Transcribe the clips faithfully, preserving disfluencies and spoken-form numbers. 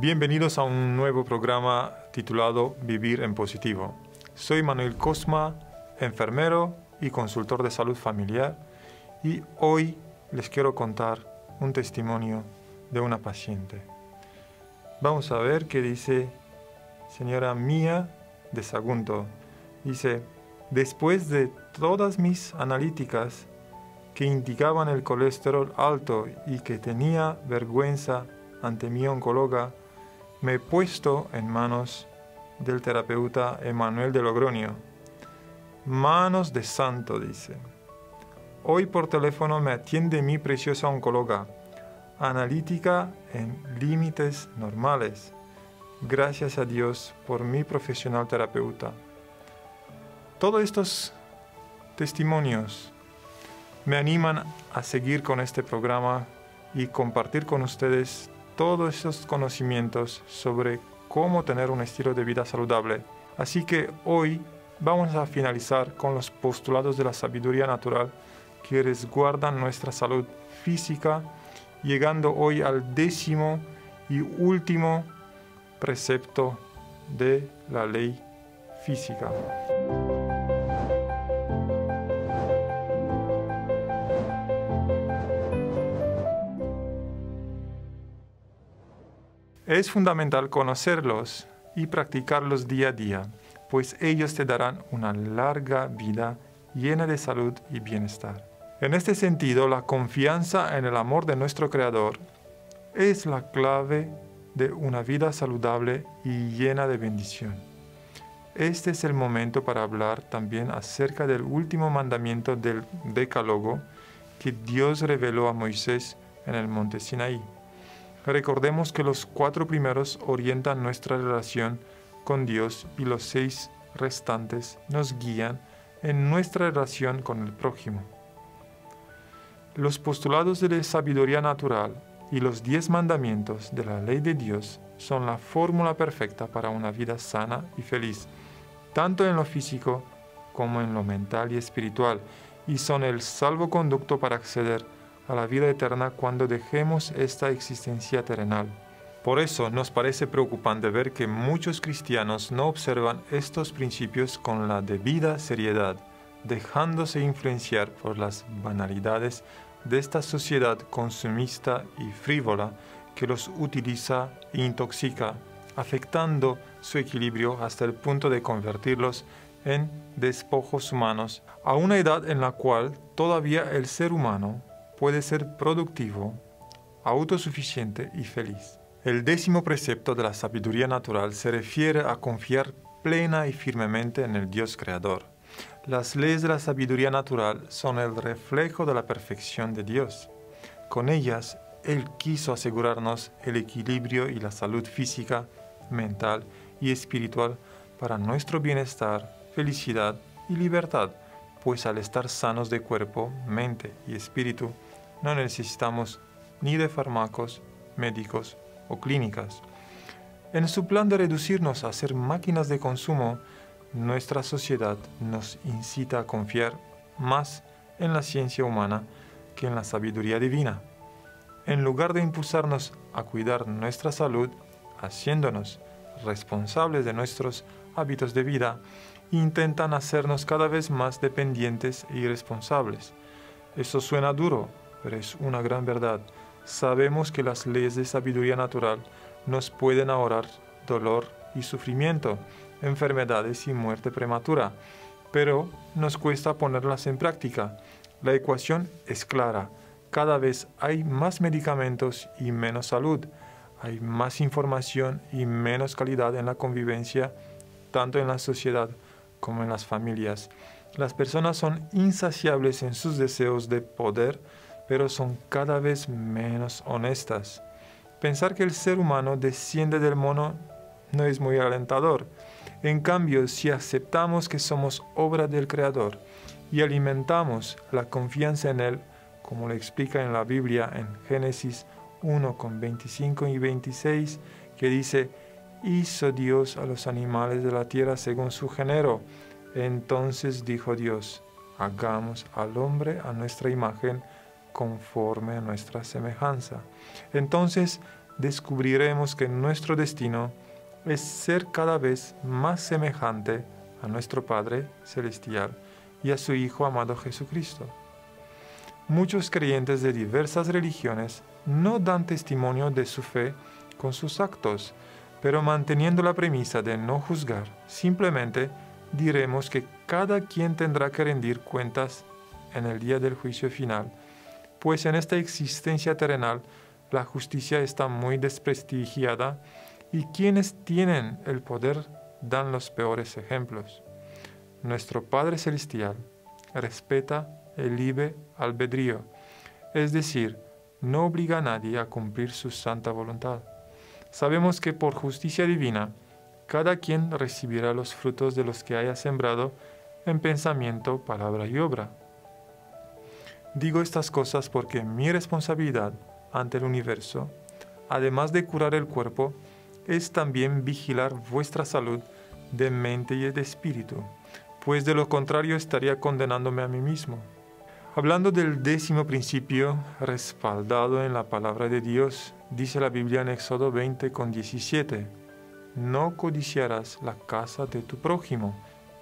Bienvenidos a un nuevo programa titulado Vivir en Positivo. Soy Manuel Cosma, enfermero y consultor de salud familiar, y hoy les quiero contar un testimonio de una paciente. Vamos a ver qué dice señora Mía de Sagunto. Dice: después de todas mis analíticas que indicaban el colesterol alto y que tenía vergüenza ante mi oncóloga, me he puesto en manos del terapeuta Emanuel de Logroño. Manos de santo, dice. Hoy por teléfono me atiende mi preciosa oncóloga, analítica en límites normales. Gracias a Dios por mi profesional terapeuta. Todos estos testimonios me animan a seguir con este programa y compartir con ustedes todos esos conocimientos sobre cómo tener un estilo de vida saludable. Así que hoy vamos a finalizar con los postulados de la sabiduría natural que resguardan nuestra salud física, llegando hoy al décimo y último precepto de la ley física. Es fundamental conocerlos y practicarlos día a día, pues ellos te darán una larga vida llena de salud y bienestar. En este sentido, la confianza en el amor de nuestro Creador es la clave de una vida saludable y llena de bendición. Este es el momento para hablar también acerca del último mandamiento del Decálogo que Dios reveló a Moisés en el monte Sinaí. Recordemos que los cuatro primeros orientan nuestra relación con Dios y los seis restantes nos guían en nuestra relación con el prójimo. Los postulados de la sabiduría natural y los diez mandamientos de la ley de Dios son la fórmula perfecta para una vida sana y feliz, tanto en lo físico como en lo mental y espiritual, y son el salvoconducto para acceder a la vida eterna cuando dejemos esta existencia terrenal. Por eso nos parece preocupante ver que muchos cristianos no observan estos principios con la debida seriedad, dejándose influenciar por las banalidades de esta sociedad consumista y frívola que los utiliza e intoxica, afectando su equilibrio hasta el punto de convertirlos en despojos humanos, a una edad en la cual todavía el ser humano puede ser productivo, autosuficiente y feliz. El décimo precepto de la sabiduría natural se refiere a confiar plena y firmemente en el Dios Creador. Las leyes de la sabiduría natural son el reflejo de la perfección de Dios. Con ellas, Él quiso asegurarnos el equilibrio y la salud física, mental y espiritual para nuestro bienestar, felicidad y libertad, pues al estar sanos de cuerpo, mente y espíritu, no necesitamos ni de fármacos, médicos o clínicas. En su plan de reducirnos a ser máquinas de consumo, nuestra sociedad nos incita a confiar más en la ciencia humana que en la sabiduría divina. En lugar de impulsarnos a cuidar nuestra salud, haciéndonos responsables de nuestros hábitos de vida, intentan hacernos cada vez más dependientes e irresponsables. Eso suena duro, pero es una gran verdad. Sabemos que las leyes de sabiduría natural nos pueden ahorrar dolor y sufrimiento, enfermedades y muerte prematura, pero nos cuesta ponerlas en práctica. La ecuación es clara. Cada vez hay más medicamentos y menos salud. Hay más información y menos calidad en la convivencia, tanto en la sociedad como en las familias. Las personas son insaciables en sus deseos de poder, pero son cada vez menos honestas. Pensar que el ser humano desciende del mono no es muy alentador. En cambio, si aceptamos que somos obra del Creador y alimentamos la confianza en Él, como lo explica en la Biblia en Génesis uno, veinticinco y veintiséis, que dice: hizo Dios a los animales de la tierra según su género. Entonces dijo Dios: hagamos al hombre a nuestra imagen, conforme a nuestra semejanza. Entonces descubriremos que nuestro destino es ser cada vez más semejante a nuestro Padre Celestial y a su Hijo amado Jesucristo. Muchos creyentes de diversas religiones no dan testimonio de su fe con sus actos, pero manteniendo la premisa de no juzgar, simplemente diremos que cada quien tendrá que rendir cuentas en el día del juicio final, pues en esta existencia terrenal la justicia está muy desprestigiada y quienes tienen el poder dan los peores ejemplos. Nuestro Padre Celestial respeta el libre albedrío, es decir, no obliga a nadie a cumplir su santa voluntad. Sabemos que por justicia divina, cada quien recibirá los frutos de los que haya sembrado en pensamiento, palabra y obra. Digo estas cosas porque mi responsabilidad ante el universo, además de curar el cuerpo, es también vigilar vuestra salud de mente y de espíritu, pues de lo contrario estaría condenándome a mí mismo. Hablando del décimo principio, respaldado en la palabra de Dios, dice la Biblia en Éxodo veinte con diecisiete, no codiciarás la casa de tu prójimo,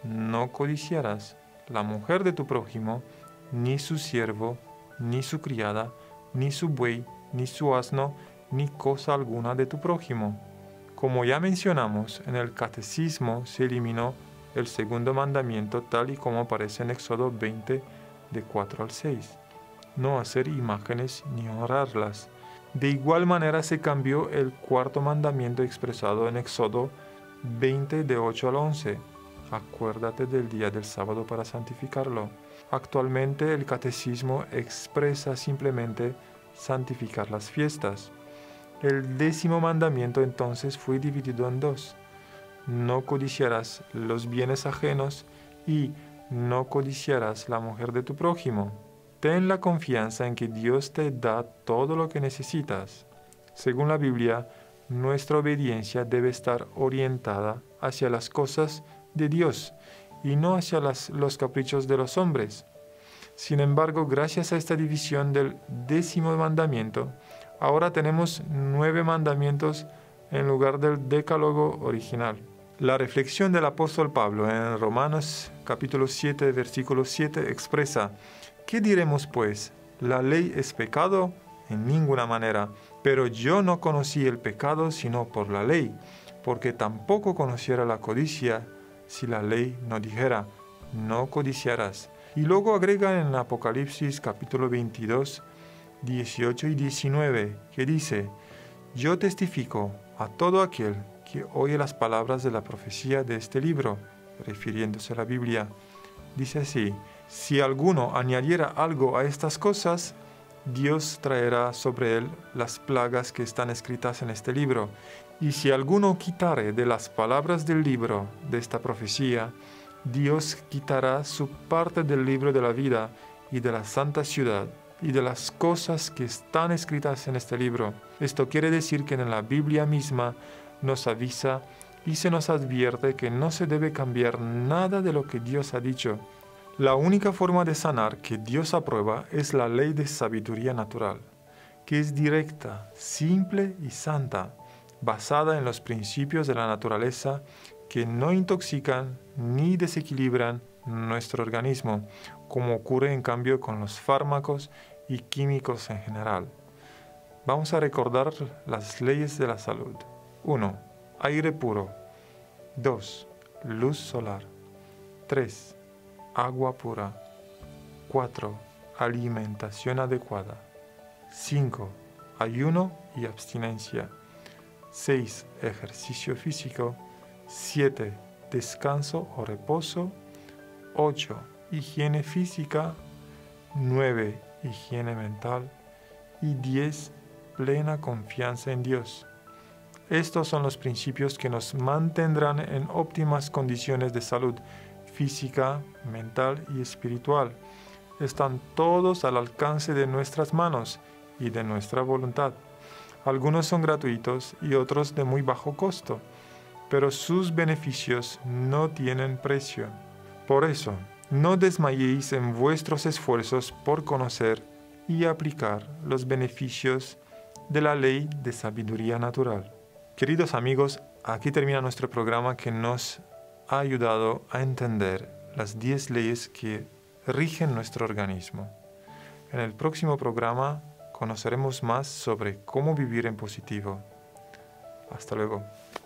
no codiciarás la mujer de tu prójimo, ni su siervo, ni su criada, ni su buey, ni su asno, ni cosa alguna de tu prójimo. Como ya mencionamos, en el Catecismo se eliminó el segundo mandamiento tal y como aparece en Éxodo veinte, de cuatro al seis. No hacer imágenes ni honrarlas. De igual manera se cambió el cuarto mandamiento expresado en Éxodo veinte, de ocho al once. Acuérdate del día del sábado para santificarlo. Actualmente el Catecismo expresa simplemente santificar las fiestas. El décimo mandamiento entonces fue dividido en dos. No codiciarás los bienes ajenos y no codiciarás la mujer de tu prójimo. Ten la confianza en que Dios te da todo lo que necesitas. Según la Biblia, nuestra obediencia debe estar orientada hacia las cosas de Dios y no hacia las, los caprichos de los hombres. Sin embargo, gracias a esta división del décimo mandamiento, ahora tenemos nueve mandamientos en lugar del decálogo original. La reflexión del apóstol Pablo en Romanos capítulo siete, versículo siete expresa: ¿qué diremos pues? ¿La ley es pecado? En ninguna manera. Pero yo no conocí el pecado sino por la ley, porque tampoco conociera la codicia si la ley no dijera, no codiciarás. Y luego agrega en Apocalipsis capítulo veintidós, dieciocho y diecinueve, que dice: yo testifico a todo aquel que oye las palabras de la profecía de este libro, refiriéndose a la Biblia. Dice así: si alguno añadiera algo a estas cosas, Dios traerá sobre él las plagas que están escritas en este libro. Y si alguno quitare de las palabras del libro de esta profecía, Dios quitará su parte del libro de la vida y de la santa ciudad y de las cosas que están escritas en este libro. Esto quiere decir que en la Biblia misma nos avisa y se nos advierte que no se debe cambiar nada de lo que Dios ha dicho. La única forma de sanar que Dios aprueba es la ley de sabiduría natural, que es directa, simple y santa, basada en los principios de la naturaleza que no intoxican ni desequilibran nuestro organismo, como ocurre en cambio con los fármacos y químicos en general. Vamos a recordar las leyes de la salud. uno. Aire puro. dos. Luz solar. tres. Agua pura. cuatro. Alimentación adecuada. cinco. Ayuno y abstinencia. seis. Ejercicio físico. siete. Descanso o reposo. ocho. Higiene física. nueve. Higiene mental. Y diez. Plena confianza en Dios. Estos son los principios que nos mantendrán en óptimas condiciones de salud física, mental y espiritual. Están todos al alcance de nuestras manos y de nuestra voluntad. Algunos son gratuitos y otros de muy bajo costo, pero sus beneficios no tienen precio. Por eso, no desmayéis en vuestros esfuerzos por conocer y aplicar los beneficios de la ley de sabiduría natural. Queridos amigos, aquí termina nuestro programa que nos ha ayudado a entender las diez leyes que rigen nuestro organismo. En el próximo programa conoceremos más sobre cómo vivir en positivo. Hasta luego.